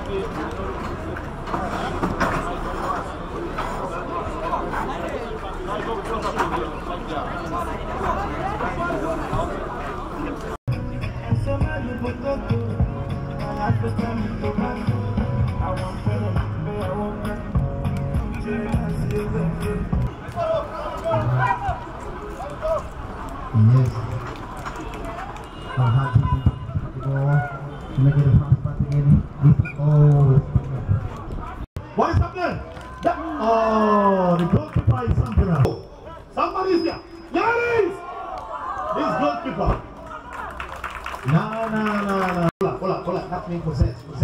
What is happening? Oh, the goalkeeper is something else. Somebody is there. There it is! This goalkeeper. No. Pull up. That means possess.